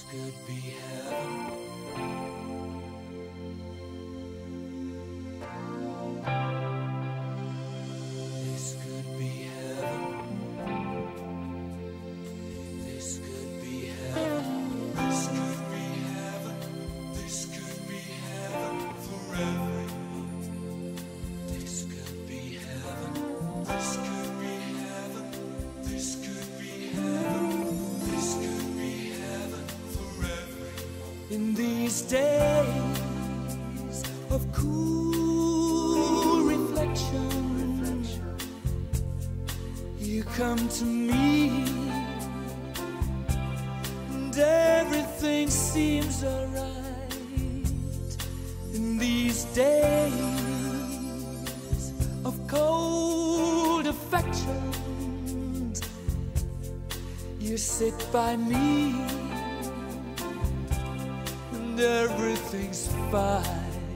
could be heaven. This could be heaven. This could be heaven. This could be heaven. This could be heaven forever. This could be heaven. This could be heaven. This could be heaven. This could be heaven forever. In these days of cool reflection, you come to me, and everything seems alright. In these days of cold affections, you sit by me, and everything's fine.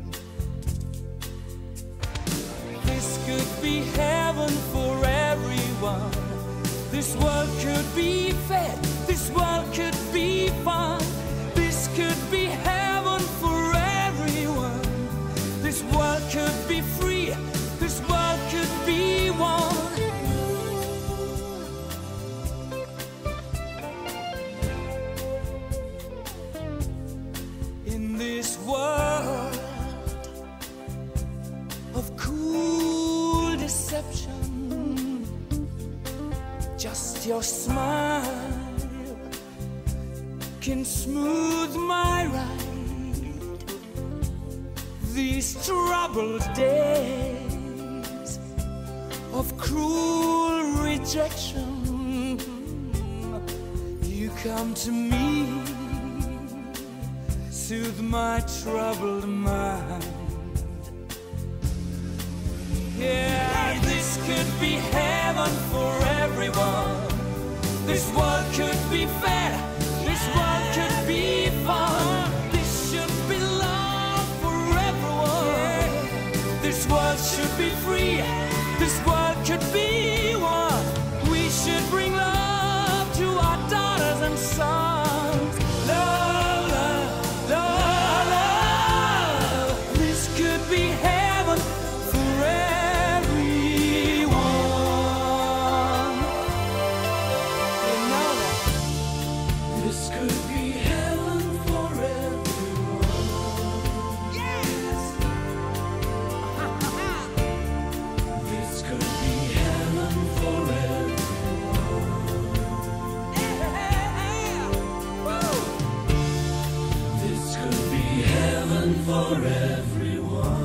This could be heaven for everyone. This world could be fed. This world could be fun. This could be heaven for everyone. This world could be free. This world could be one. In this world of cool deception, just your smile can smooth my ride. These troubled days of cruel rejection, you come to me, soothe my troubled mind. Yeah, this could be heaven for everyone. This world could be fair. This world could be fun. This should be love for everyone. This world should be free. This world could be one. We should bring love to our daughters and sons. Love, love, love, love. This could be heaven for everyone. You know that. This could be heaven for everyone. Yes. This could be heaven for everyone. Yeah. Woo. This could be heaven for everyone.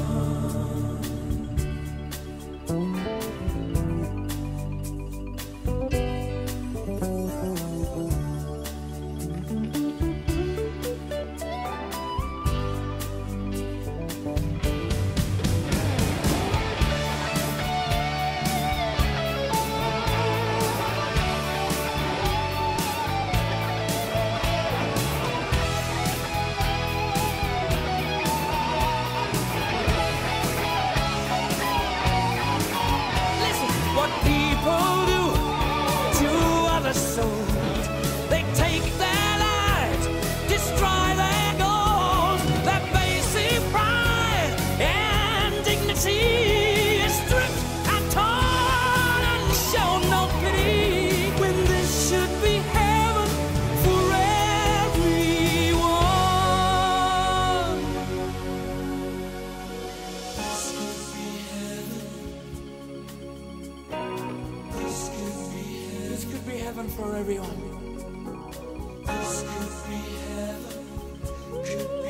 Listen, what people do to other souls, they take their lives, destroy their goals, their basic pride and dignity is stripped and torn and show no pity, when this should be heaven for everyone. This could be heaven. This could be heaven. This could be heaven for everyone. This could be heaven. Could